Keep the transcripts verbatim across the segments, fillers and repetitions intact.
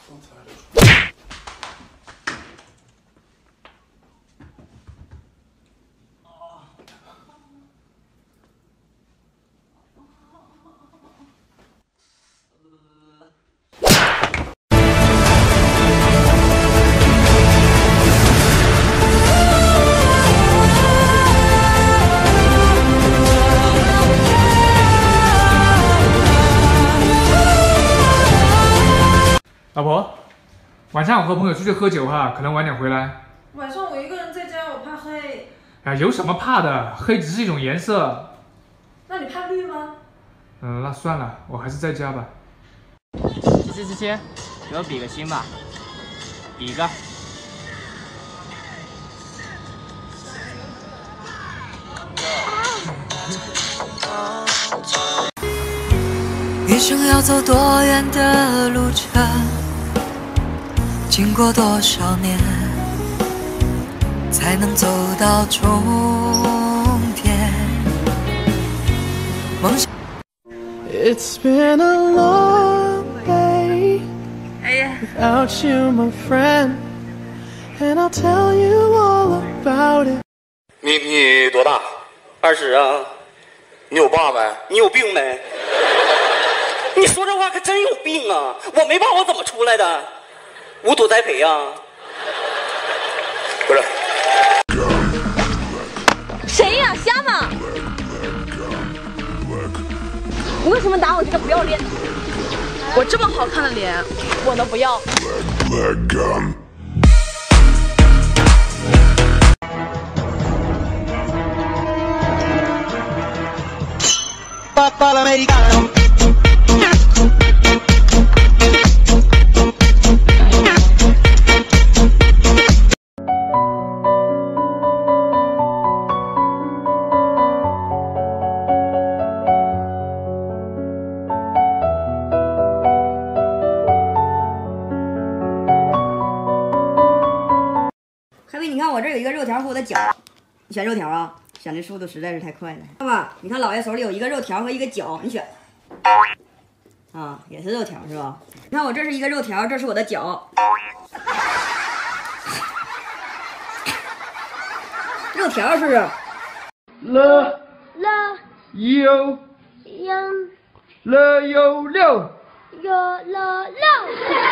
老婆，晚上我和朋友出去喝酒哈，可能晚点回来。 晚上我一个人在家，我怕黑。 哎，有什么怕的？黑只是一种颜色。 那你怕绿吗？ 嗯，那算了，我还是在家吧。 七七七七，给我比个心吧，比一个。 余生要走多远的路程，经过多少年，才能走到终点？梦想。It's been a long day without you, my friend, and I'll tell you all about it. 你你多大？ 二十啊。 你有爸没？ 你有病没？你说这话可真有病啊！我没爸，我怎么出来的？无土栽培啊？ 不是。 谁呀？瞎吗？你为什么打我这个不要脸？我这么好看的脸，我能不要？ Papà l'americano。 海威，你看我这有一个肉条和我的脚，你选肉条啊？选的速度实在是太快了。爸爸，你看姥爷手里有一个肉条和一个脚，你选。啊，也是肉条是吧？你看我这是一个肉条，这是我的脚。肉条是不是？ 了了有羊了有六有了六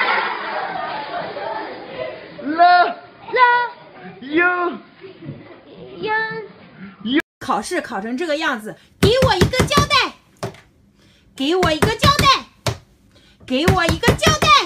了了有羊。 考试考成这个样子，给我一个交代，给我一个交代，给我一个交代。